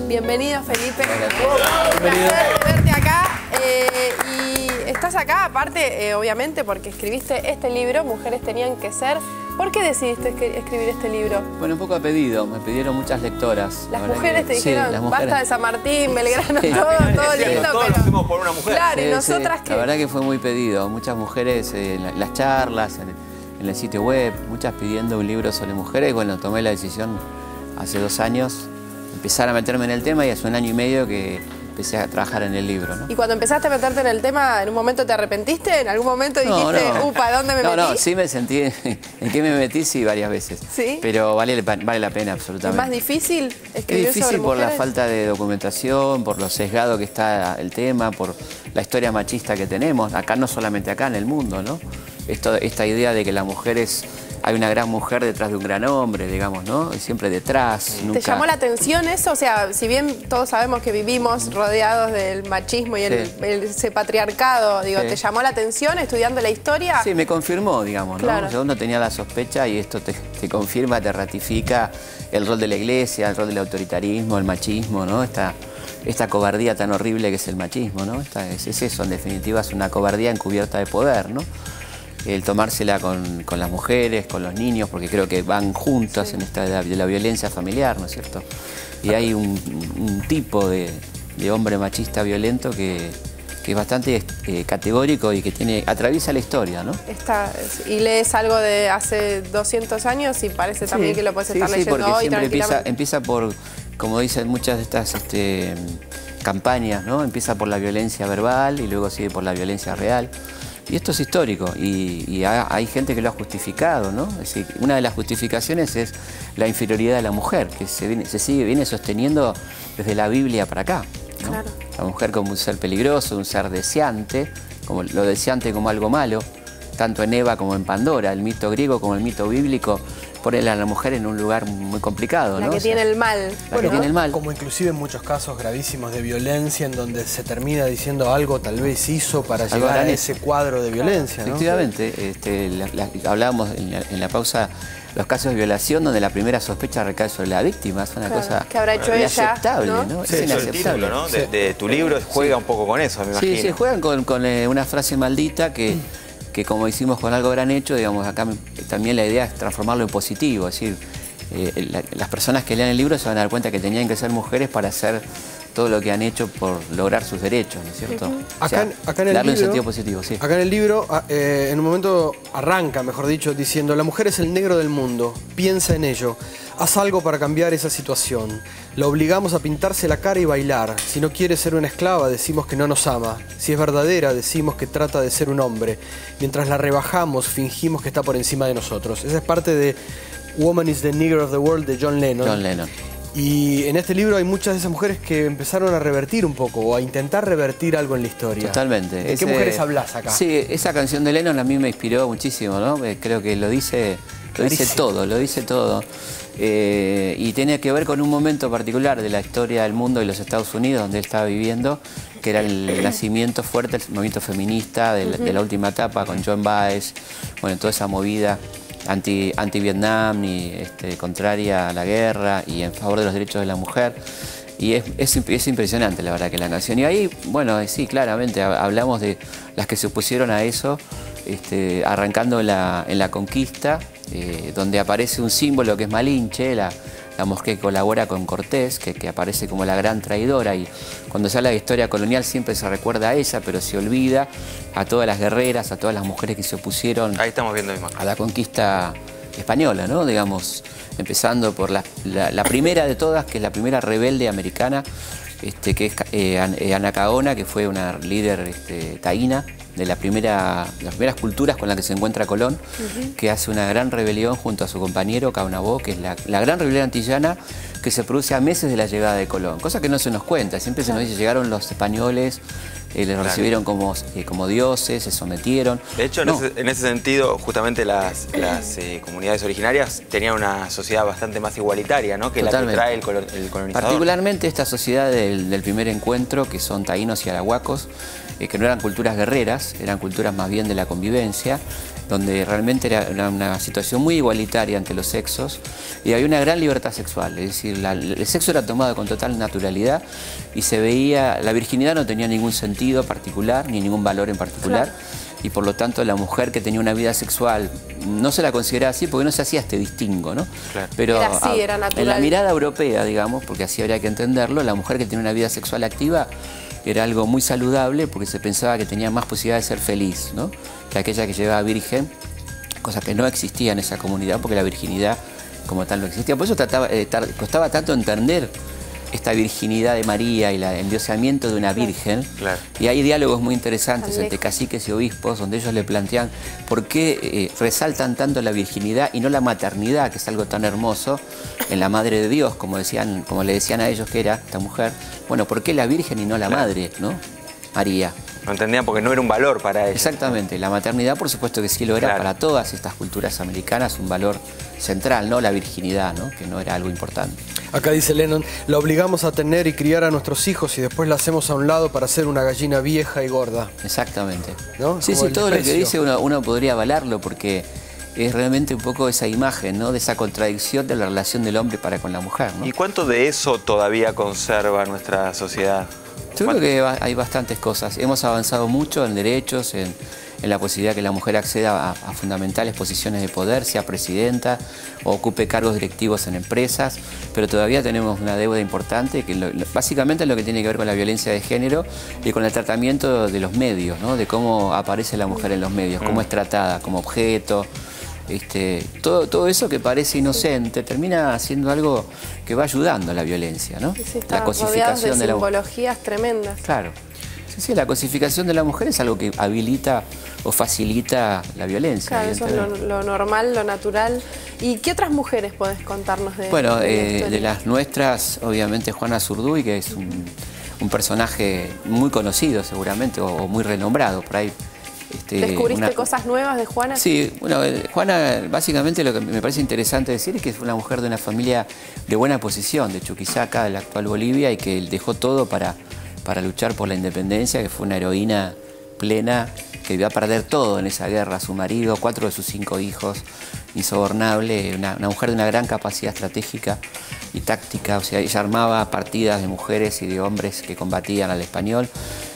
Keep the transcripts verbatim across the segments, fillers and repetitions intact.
Bienvenido, Felipe. Un placer verte acá. Eh, y estás acá, aparte, eh, obviamente, porque escribiste este libro, Mujeres tenían que ser. ¿Por qué decidiste escribir este libro? Bueno, un poco a pedido, me pidieron muchas lectoras. Las mujeres que, te dijeron, sí, las mujeres. Basta de San Martín, Belgrano, sí. todo, todo lindo, todos pero... lo hacemos por una mujer. Claro, sí, y nosotras sí. que... La verdad que fue muy pedido, muchas mujeres eh, en las charlas, en el, en el sitio web, muchas pidiendo un libro sobre mujeres, y bueno, tomé la decisión hace dos años, empezar a meterme en el tema, y hace un año y medio que empecé a trabajar en el libro, ¿no? Y cuando empezaste a meterte en el tema, ¿en un momento te arrepentiste? ¿En algún momento dijiste, no, no. upa, ¿dónde me no, metí? No, no, sí me sentí, ¿en qué me metí? Sí, varias veces. ¿Sí? Pero vale, vale la pena, absolutamente. ¿Es más difícil escribir Es difícil sobre por mujeres? la falta de documentación, por lo sesgado que está el tema, por la historia machista que tenemos, acá no solamente acá, en el mundo, ¿no? Esto, esta idea de que la mujer es... Hay una gran mujer detrás de un gran hombre, digamos, ¿no? Y siempre detrás, nunca... ¿Te llamó la atención eso? O sea, si bien todos sabemos que vivimos rodeados del machismo y el, Sí. el, ese patriarcado, digo, Sí. ¿te llamó la atención estudiando la historia? Sí, me confirmó, digamos, ¿no? Claro. Yo no tenía la sospecha y esto te, te confirma, te ratifica el rol de la iglesia, el rol del autoritarismo, el machismo, ¿no? Esta, esta cobardía tan horrible que es el machismo, ¿no? Esta, es, es eso, en definitiva, es una cobardía encubierta de poder, ¿no? El tomársela con, con las mujeres, con los niños, porque creo que van juntas, sí, en esta de, de la violencia familiar, ¿no es cierto? Y hay un, un tipo de, de hombre machista violento que, que es bastante eh, categórico y que tiene, atraviesa la historia, ¿no? Está, y lees algo de hace doscientos años y parece también Sí, que lo puedes sí, estar sí, leyendo porque hoy siempre empieza, tranquilamente. empieza por, como dicen muchas de estas este, campañas, ¿no? Empieza por la violencia verbal y luego sigue por la violencia real. Y esto es histórico y, y ha, hay gente que lo ha justificado, ¿no? Es decir, una de las justificaciones es la inferioridad de la mujer, que se, viene, se sigue, viene sosteniendo desde la Biblia para acá, ¿no? Claro. La mujer como un ser peligroso, un ser deseante, como lo deseante como algo malo, tanto en Eva como en Pandora, el mito griego como el mito bíblico, ponen a la mujer en un lugar muy complicado, La ¿no? que O sea, tiene el mal. La Bueno, que tiene el mal. Como inclusive en muchos casos gravísimos de violencia en donde se termina diciendo algo tal vez hizo para Algo llegar a harán ese cuadro de violencia, ¿no? Efectivamente, este, la, la, hablábamos en la, en la pausa los casos de violación donde la primera sospecha recae sobre la víctima, es una Claro, cosa ¿qué habrá hecho ella, inaceptable, no? ¿no? Sí, Es eso es el inaceptable. título, ¿no? De, de tu libro juega Sí. un poco con eso, me Sí, imagino. sí, juegan con, con eh, una frase maldita que, que como hicimos con Algo Habrán Hecho, digamos, acá me- también la idea es transformarlo en positivo, es decir, eh, la- las personas que lean el libro se van a dar cuenta que tenían que ser mujeres para hacer todo lo que han hecho por lograr sus derechos, ¿no es cierto? O Acá, sea, en- acá en el darle libro, un sentido positivo, sí. Acá en el libro, ah, eh, en un momento arranca, mejor dicho, diciendo: la mujer es el negro del mundo, piensa en ello, haz algo para cambiar esa situación. La obligamos a pintarse la cara y bailar. Si no quiere ser una esclava, decimos que no nos ama. Si es verdadera, decimos que trata de ser un hombre. Mientras la rebajamos, fingimos que está por encima de nosotros. Esa es parte de Woman is the Nigger of the World de John Lennon. John Lennon. Y en este libro hay muchas de esas mujeres que empezaron a revertir un poco, o a intentar revertir algo en la historia. Totalmente. ¿De Ese- qué mujeres hablas acá? Sí, esa canción de Lennon a mí me inspiró muchísimo, ¿no? Eh, Creo que lo dice, lo dice Clarísimo. todo, lo dice todo. Eh, y tiene que ver con un momento particular de la historia del mundo y los Estados Unidos donde él estaba viviendo, que era el nacimiento fuerte del movimiento feminista de la, de la última etapa, con Joan Baez, bueno, toda esa movida anti, anti-Vietnam y este, contraria a la guerra y en favor de los derechos de la mujer. Y es, es, es impresionante, la verdad, que la canción. Y ahí, bueno, sí, claramente, hablamos de las que se opusieron a eso, este, arrancando en la, en la conquista, eh, donde aparece un símbolo que es Malinche, la, la mujer que colabora con Cortés, que, que aparece como la gran traidora. Y cuando se habla de historia colonial siempre se recuerda a ella, pero se olvida a todas las guerreras, a todas las mujeres que se opusieron Ahí estamos viendo imagen. a la conquista española, ¿no? Digamos, empezando por la, la, la primera de todas, que es la primera rebelde americana, este, que es eh, An- eh, Anacaona, que fue una líder este, taína de la primera, las primeras culturas con las que se encuentra Colón, uh-huh. que hace una gran rebelión junto a su compañero Caunabó, que es la, la gran rebelión antillana que se produce a meses de la llegada de Colón, cosa que no se nos cuenta, siempre se nos dice, llegaron los españoles, eh, les Claro. recibieron como, eh, como dioses, se sometieron. De hecho, en, No. ese, en ese sentido, justamente las, las eh, comunidades originarias tenían una sociedad bastante más igualitaria, ¿no? Que Totalmente. la que trae el, colo- el colonizador. Particularmente esta sociedad del, del primer encuentro, que son taínos y arahuacos, eh, que no eran culturas guerreras, eran culturas más bien de la convivencia, donde realmente era una, una situación muy igualitaria ante los sexos y había una gran libertad sexual, es decir, la, el sexo era tomado con total naturalidad y se veía, la virginidad no tenía ningún sentido particular, ni ningún valor en particular. Claro. Y por lo tanto la mujer que tenía una vida sexual no se la consideraba así porque no se hacía este distingo, ¿no? Claro. Pero era así, era natural. En la mirada europea, digamos, porque así habría que entenderlo, la mujer que tenía una vida sexual activa era algo muy saludable porque se pensaba que tenía más posibilidad de ser feliz, ¿no? Que aquella que llevaba virgen, cosa que no existía en esa comunidad porque la virginidad como tal no existía. Por eso trataba, eh, tar, costaba tanto entender esta virginidad de María y la, el endioseamiento de una virgen. Claro. Y hay diálogos muy interesantes entre caciques y obispos donde ellos le plantean por qué eh, resaltan tanto la virginidad y no la maternidad, que es algo tan hermoso, en la Madre de Dios, como, decían, como le decían a ellos que era esta mujer. Bueno, ¿por qué la virgen y no la claro. madre, no? María. No entendían porque no era un valor para ellos. Exactamente. La maternidad, por supuesto que sí lo era claro. para todas estas culturas americanas, un valor central, ¿no? La virginidad, ¿no? Que no era algo importante. Acá dice Lennon, la obligamos a tener y criar a nuestros hijos y después la hacemos a un lado para hacer una gallina vieja y gorda. Exactamente. ¿No? Sí, sí, todo lo que dice uno, uno podría avalarlo porque es realmente un poco esa imagen, ¿no? De esa contradicción de la relación del hombre para con la mujer, ¿no? ¿Y cuánto de eso todavía conserva nuestra sociedad? Yo creo que hay bastantes cosas. Hemos avanzado mucho en derechos, en, en la posibilidad que la mujer acceda a, a fundamentales posiciones de poder, sea presidenta o ocupe cargos directivos en empresas, pero todavía tenemos una deuda importante que lo, lo, básicamente es lo que tiene que ver con la violencia de género y con el tratamiento de los medios, ¿no? De cómo aparece la mujer en los medios, cómo es tratada como objeto. Este, todo, todo eso que parece inocente termina siendo algo que va ayudando a la violencia, ¿no? Sí, la cosificación de, de simbologías la... tremendas. Claro. Sí, sí, la cosificación de la mujer es algo que habilita o facilita la violencia. Claro, eso es lo, lo normal, lo natural. ¿Y qué otras mujeres podés contarnos de Bueno, de, eh, de las nuestras, obviamente Juana Zurduy, que es un, un personaje muy conocido seguramente o, o muy renombrado por ahí. Este, ¿Descubriste una... cosas nuevas de Juana? Sí, bueno, Juana, básicamente lo que me parece interesante decir es que fue una mujer de una familia de buena posición, de Chuquisaca, de la actual Bolivia, y que dejó todo para, para luchar por la independencia, que fue una heroína plena, que iba a perder todo en esa guerra, su marido, cuatro de sus cinco hijos, insobornable, una, una mujer de una gran capacidad estratégica y táctica, o sea, ella armaba partidas de mujeres y de hombres que combatían al español.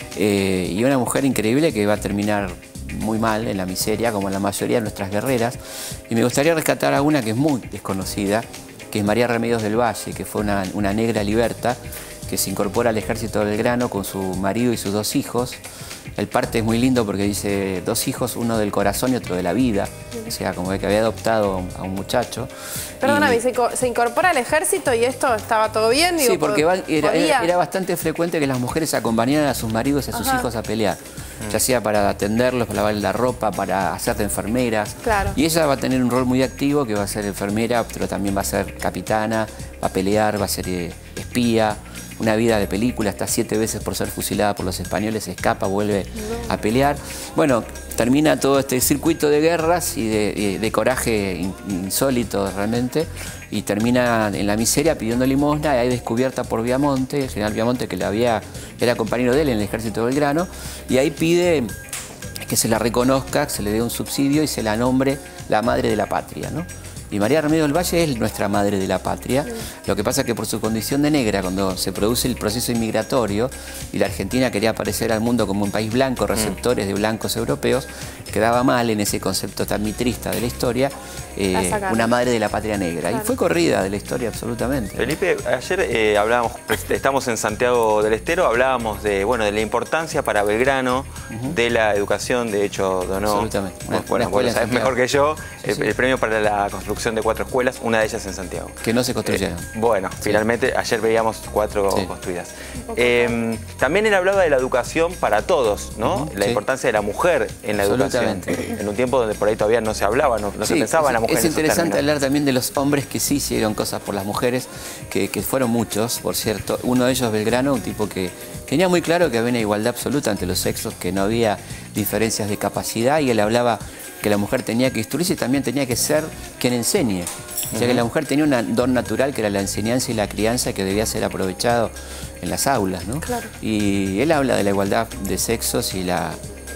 Eh, y una mujer increíble que va a terminar muy mal en la miseria, como la mayoría de nuestras guerreras. Y me gustaría rescatar a una que es muy desconocida, que es María Remedios del Valle, que fue una, una negra liberta, que se incorpora al ejército de Belgrano con su marido y sus dos hijos. El parte es muy lindo porque dice dos hijos, uno del corazón y otro de la vida. O sea, como que había adoptado a un muchacho. Perdóname, y... se, se incorpora al ejército y esto estaba todo bien. Digo, sí, porque va, era, era, era bastante frecuente que las mujeres acompañaran a sus maridos y a sus Ajá. hijos a pelear. Ya sea para atenderlos, para lavar la ropa, para hacer de enfermeras. Claro. Y ella va a tener un rol muy activo, que va a ser enfermera, pero también va a ser capitana, va a pelear, va a ser eh, espía. Una vida de película, hasta siete veces por ser fusilada por los españoles, escapa, vuelve no. a pelear. Bueno, termina todo este circuito de guerras y de, de, de coraje insólito realmente, y termina en la miseria pidiendo limosna, y ahí descubierta por Viamonte, el general Viamonte, que le había, era compañero de él en el ejército de Belgrano, y ahí pide que se la reconozca, que se le dé un subsidio y se la nombre la madre de la patria, ¿no? Y María Remedios del Valle es nuestra madre de la patria. Sí. Lo que pasa es que por su condición de negra, cuando se produce el proceso inmigratorio y la Argentina quería aparecer al mundo como un país blanco, receptores de blancos europeos, quedaba mal en ese concepto tan mitrista de la historia, eh, una madre de la patria negra. Claro. Y fue corrida de la historia absolutamente. Felipe, ayer eh, hablábamos, estamos en Santiago del Estero, hablábamos de, bueno, de la importancia para Belgrano uh-huh. de la educación. De hecho, donó, absolutamente. Una, bueno, una bueno, sabes mejor que yo, sí, el, sí. el premio para la construcción de cuatro escuelas, una de ellas en Santiago. Que no se construyeron. Eh, bueno, sí. finalmente ayer veíamos cuatro sí. construidas. Eh, también él hablaba de la educación para todos, ¿no? Uh-huh. La sí. importancia de la mujer en la educación. En un tiempo donde por ahí todavía no se hablaba, no, no sí, se pensaba es, en la mujer. Es interesante hablar también de los hombres que sí hicieron cosas por las mujeres, que, que fueron muchos, por cierto. Uno de ellos, Belgrano, un tipo que tenía muy claro que había una igualdad absoluta entre los sexos, que no había diferencias de capacidad, y él hablaba que la mujer tenía que instruirse y también tenía que ser quien enseñe. O sea, uh-huh. que la mujer tenía un don natural, que era la enseñanza y la crianza, que debía ser aprovechado en las aulas, ¿no? Claro. Y él habla de la igualdad de sexos y la,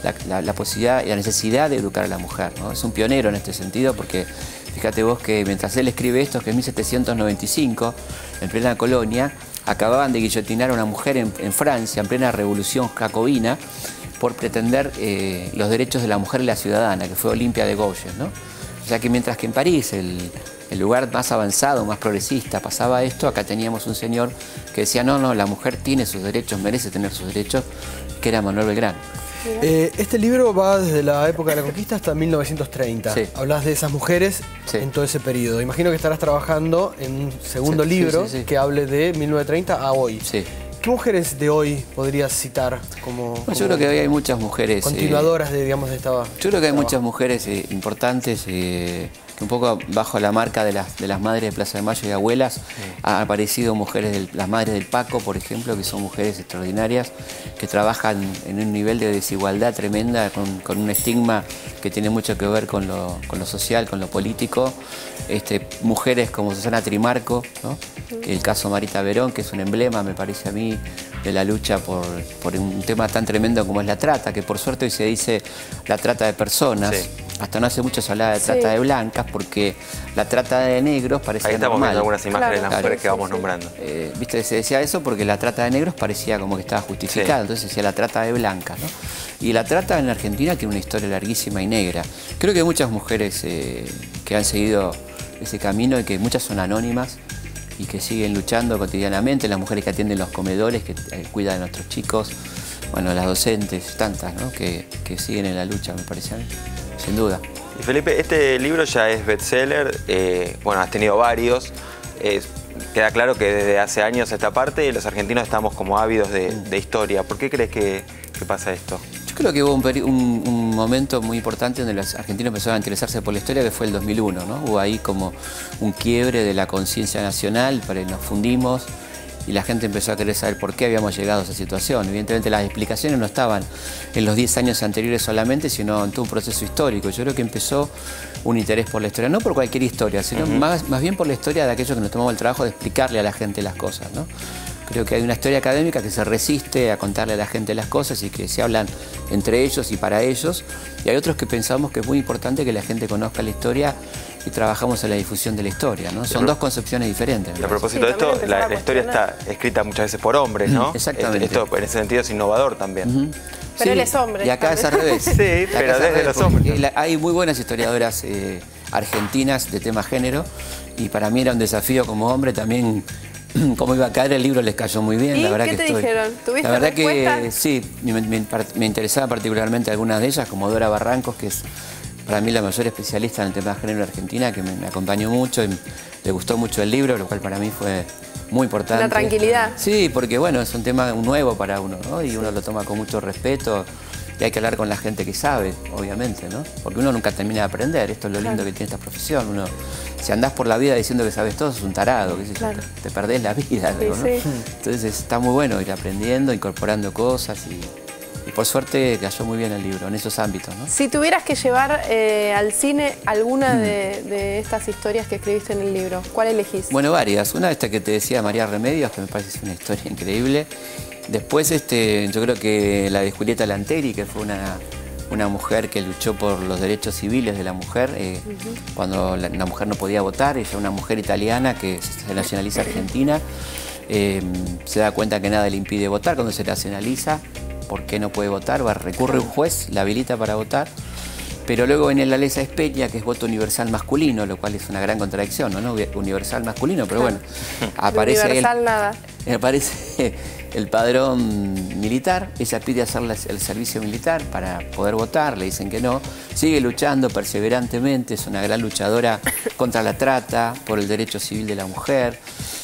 la, la, la posibilidad y la necesidad de educar a la mujer, ¿no? Es un pionero en este sentido porque fíjate vos que mientras él escribe esto, que en mil setecientos noventa y cinco, en plena colonia, acababan de guillotinar a una mujer en, en Francia, en plena revolución jacobina, por pretender eh, los derechos de la mujer y la ciudadana, que fue Olimpia de Gouges, ¿no? O sea que mientras que en París, el, el lugar más avanzado, más progresista, pasaba esto, acá teníamos un señor que decía, no, no, la mujer tiene sus derechos, merece tener sus derechos, que era Manuel Belgrano. Eh, este libro va desde la época de la conquista hasta mil novecientos treinta. Sí. Hablas de esas mujeres sí. en todo ese periodo. Imagino que estarás trabajando en un segundo sí, libro sí, sí, sí. que hable de mil novecientos treinta a hoy. Sí. ¿Qué mujeres de hoy podrías citar como, bueno, como yo creo que hoy hay muchas mujeres continuadoras eh, de, digamos, de esta yo creo que hay trabajo. muchas mujeres eh, importantes eh, que un poco bajo la marca de las, de las madres de Plaza de Mayo y abuelas sí. han aparecido mujeres, del, las madres del Paco, por ejemplo, que son mujeres extraordinarias, que trabajan en un nivel de desigualdad tremenda, con, con un estigma que tiene mucho que ver con lo, con lo social, con lo político. Este, mujeres como Susana Trimarco, ¿no? El caso Marita Verón, que es un emblema, me parece a mí, de la lucha por, por un tema tan tremendo como es la trata, que por suerte hoy se dice la trata de personas. Sí. Hasta no hace mucho se hablaba de trata sí. de blancas, porque la trata de negros parecía Ahí estamos normal. viendo algunas imágenes claro, de las claro, mujeres sí, que vamos sí. nombrando. Eh, Viste, se decía eso porque la trata de negros parecía como que estaba justificada, sí. entonces se decía la trata de blancas, ¿no? Y la trata en Argentina tiene una historia larguísima y negra. Creo que hay muchas mujeres eh, que han seguido ese camino y que muchas son anónimas y que siguen luchando cotidianamente, las mujeres que atienden los comedores, que eh, cuidan a nuestros chicos, bueno, las docentes, tantas, ¿no? que, que siguen en la lucha, me parece a mí, sin duda. Y Felipe, este libro ya es bestseller, eh, bueno, has tenido varios, eh, queda claro que desde hace años esta parte los argentinos estamos como ávidos de, de historia. ¿Por qué crees que, que pasa esto? Yo creo que hubo un, un, un momento muy importante donde los argentinos empezaron a interesarse por la historia, que fue el dos mil uno, ¿no? Hubo ahí como un quiebre de la conciencia nacional, pero nos fundimos y la gente empezó a querer saber por qué habíamos llegado a esa situación. Evidentemente las explicaciones no estaban en los diez años anteriores solamente, sino en todo un proceso histórico. Yo creo que empezó un interés por la historia, no por cualquier historia, sino uh-huh. más, más bien por la historia de aquellos que nos tomamos el trabajo de explicarle a la gente las cosas, ¿no? Creo que hay una historia académica que se resiste a contarle a la gente las cosas y que se hablan entre ellos y para ellos. Y hay otros que pensamos que es muy importante que la gente conozca la historia y trabajamos en la difusión de la historia, ¿no? Son dos concepciones diferentes. A propósito sí, de esto, la, la historia está escrita muchas veces por hombres, ¿no? Exactamente. Esto en ese sentido es innovador también. Uh-huh. Pero sí, él es hombre. Y acá también. es al revés. Sí, pero desde los hombres. La, hay muy buenas historiadoras eh, argentinas de tema género y para mí era un desafío como hombre también. Cómo iba a caer, el libro les cayó muy bien. ¿Y la verdad qué que te estoy, dijeron? ¿Tuviste la verdad respuesta? que sí, me, me, me interesaban particularmente algunas de ellas, como Dora Barrancos, que es para mí la mayor especialista en el tema de género en Argentina, que me, me acompañó mucho y le gustó mucho el libro, lo cual para mí fue muy importante. Una tranquilidad. Sí, porque bueno, es un tema nuevo para uno, ¿no? Y sí. uno lo toma con mucho respeto. Y hay que hablar con la gente que sabe, obviamente, ¿no? Porque uno nunca termina de aprender. Esto es lo lindo claro. que tiene esta profesión. Uno, si andás por la vida diciendo que sabes todo, sos un tarado, qué sé claro. yo, te perdés la vida. Sí, ¿no? sí. Entonces está muy bueno ir aprendiendo, incorporando cosas y, y por suerte cayó muy bien el libro en esos ámbitos, ¿no? Si tuvieras que llevar eh, al cine alguna mm. de, de estas historias que escribiste en el libro, ¿cuál elegís? Bueno, varias. Una de estas que te decía María Remedios, que me parece una historia increíble. Después, este, yo creo que la de Julieta Lanteri, que fue una, una mujer que luchó por los derechos civiles de la mujer, eh, uh-huh. cuando la, la mujer no podía votar, ella una mujer italiana que se nacionaliza argentina, eh, se da cuenta que nada le impide votar cuando se nacionaliza, ¿por qué no puede votar? Va, recurre a un juez, la habilita para votar, pero luego viene la ley Sáenz Peña, que es voto universal masculino, lo cual es una gran contradicción, ¿no? ¿no? Universal masculino, pero bueno, aparece universal el, nada. Aparece el padrón militar, ella pide hacer el servicio militar para poder votar, le dicen que no, sigue luchando perseverantemente, es una gran luchadora contra la trata, por el derecho civil de la mujer,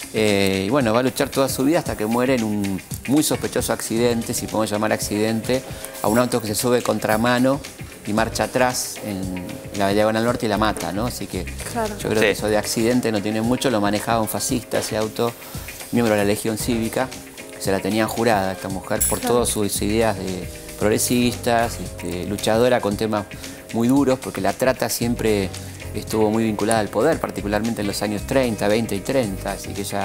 eh, y bueno, va a luchar toda su vida hasta que muere en un muy sospechoso accidente, si podemos llamar accidente, a un auto que se sube contramano y marcha atrás en la Diagonal Norte y la mata, ¿no? Así que claro. yo creo sí. que eso de accidente no tiene mucho, lo manejaba un fascista ese auto, miembro de la Legión Cívica, se la tenían jurada esta mujer por claro. todas sus ideas de progresistas, este, luchadora con temas muy duros, porque la trata siempre estuvo muy vinculada al poder, particularmente en los años treinta, veinte y treinta, así que ella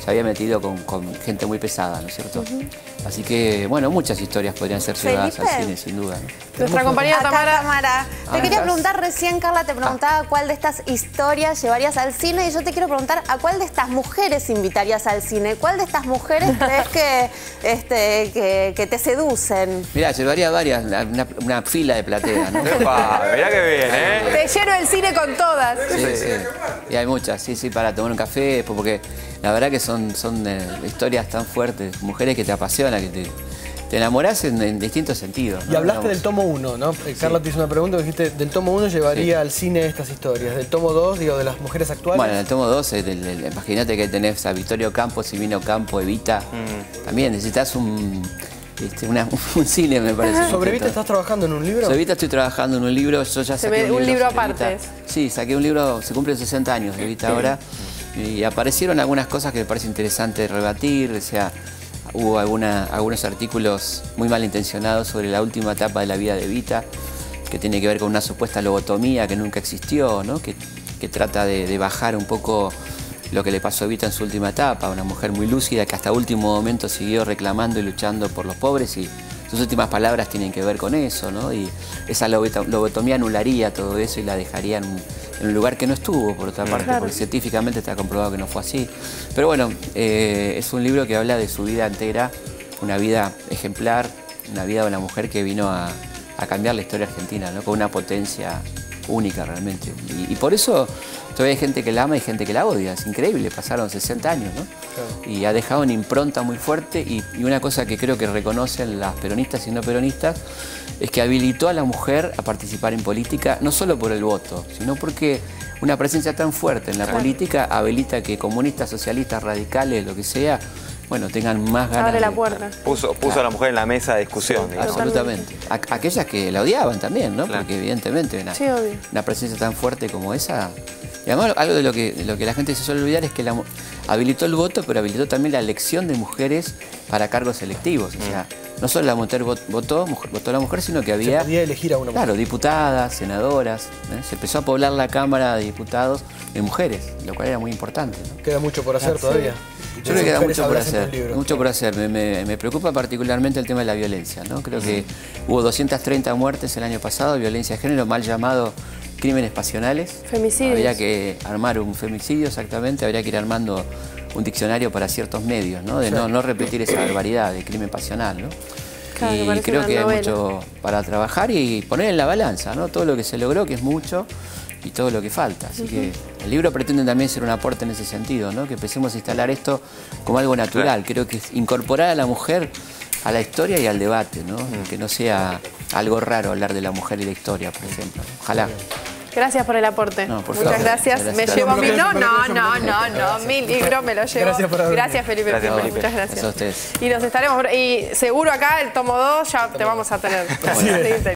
se había metido con, con gente muy pesada, ¿no es cierto? Uh-huh. Así que, bueno, muchas historias podrían ser llevadas al cine, sin duda, ¿no? Nuestra compañera Tamara. Tamara. Te ah, quería preguntar recién, Carla, te preguntaba ah. cuál de estas historias llevarías al cine, y yo te quiero preguntar a cuál de estas mujeres invitarías al cine. ¿Cuál de estas mujeres crees que, este, que, que te seducen? Mirá, llevaría varias, una, una fila de platea, ¿no? Epa, mirá que bien, ¿eh? Te lleno el cine con todas. Sí, sí, sí. Y hay muchas, sí, sí, para tomar un café, porque la verdad que son, son eh, historias tan fuertes, mujeres que te apasionan, que te, te enamorás en, en distintos sentidos, ¿no? Y hablaste del tomo uno, ¿no? Sí. Carla te hizo una pregunta, dijiste, del tomo uno llevaría sí. al cine estas historias. Del tomo dos, digo, de las mujeres actuales. Bueno, en el tomo dos, imagínate que tenés a Vittorio Campo, Silvino Campo, Evita. Mm. También necesitas un... Este, una, un cine, me parece. ¿Sobre Evita estás trabajando en un libro? Sobre Evita estoy trabajando en un libro, yo ya saqué un, un libro, libro aparte. Sí, saqué un libro, se cumplen sesenta años de Evita ahora, y aparecieron algunas cosas que me parece interesante rebatir, o sea, hubo alguna, algunos artículos muy malintencionados sobre la última etapa de la vida de Evita, que tiene que ver con una supuesta lobotomía que nunca existió, ¿no? que, que trata de, de bajar un poco lo que le pasó a Evita en su última etapa, una mujer muy lúcida que hasta último momento siguió reclamando y luchando por los pobres, y sus últimas palabras tienen que ver con eso, ¿no? Y esa lobotomía anularía todo eso y la dejaría en un, en un lugar que no estuvo, por otra parte, claro. porque científicamente está comprobado que no fue así. Pero bueno, eh, es un libro que habla de su vida entera, una vida ejemplar, una vida de una mujer que vino a, a cambiar la historia argentina, ¿no? Con una potencia única realmente. Y, y por eso todavía hay gente que la ama y gente que la odia. Es increíble, pasaron sesenta años, ¿no? Claro. Y ha dejado una impronta muy fuerte, y, y una cosa que creo que reconocen las peronistas y no peronistas es que habilitó a la mujer a participar en política, no solo por el voto, sino porque una presencia tan fuerte en la claro. política habilita que comunistas, socialistas, radicales, lo que sea, bueno, tengan más ganas. Abre la de, puerta. Puso, puso claro. a la mujer en la mesa de discusión. Sí, absolutamente. A, aquellas que la odiaban también, ¿no? Claro. Porque evidentemente una, sí, obvio. una presencia tan fuerte como esa. Y además algo de lo que, de lo que la gente se suele olvidar es que la, habilitó el voto, pero habilitó también la elección de mujeres para cargos electivos. Mm. O sea, no solo la mujer votó, mujer, votó la mujer, sino que había... Se podía elegir a una mujer. Claro, diputadas, senadoras. ¿eh? Se empezó a poblar la Cámara de Diputados de mujeres, lo cual era muy importante, ¿no? Queda mucho por hacer ah, todavía. Sí. Yo creo que queda mucho por hacer, mucho por hacer. Me, me, me preocupa particularmente el tema de la violencia, ¿no? Creo que mm. hubo doscientas treinta muertes el año pasado, violencia de género, mal llamado crímenes pasionales. Femicidios. Habría que armar un femicidio, exactamente, habría que ir armando un diccionario para ciertos medios, ¿no? De sí. no, no repetir esa barbaridad de crimen pasional, ¿no? Claro, y creo que novela. hay mucho para trabajar y poner en la balanza, ¿no? Todo lo que se logró, que es mucho, y todo lo que falta. Así uh-huh. que el libro pretende también ser un aporte en ese sentido, ¿no? Que empecemos a instalar esto como algo natural. Claro. Creo que es incorporar a la mujer a la historia y al debate, ¿no? Uh-huh. Que no sea algo raro hablar de la mujer y la historia, por ejemplo. Ojalá. Gracias por el aporte. No, por Muchas gracias. gracias. Me llevo mi... No, no, no, no, no. Mi libro me lo llevo. Gracias por haber Gracias, Felipe. Gracias, Felipe. Muchas gracias. Gracias a ustedes. Y nos estaremos... Y seguro acá el tomo dos ya te vamos a tener.